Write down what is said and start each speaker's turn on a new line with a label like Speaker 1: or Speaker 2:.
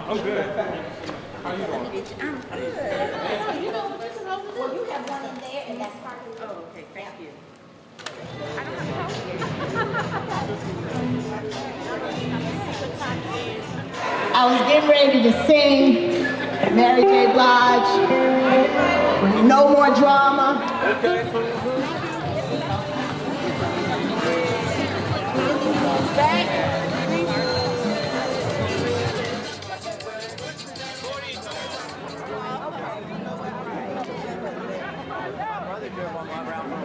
Speaker 1: I'm good. How you doing?
Speaker 2: I'm good. You know what you can hold it up. Well, you have one in there, and that's part of it. Oh, okay. Thank you. I don't have to I was getting ready to sing Mary J. Blige, No More Drama.
Speaker 1: Okay.
Speaker 3: My brother drove on my round.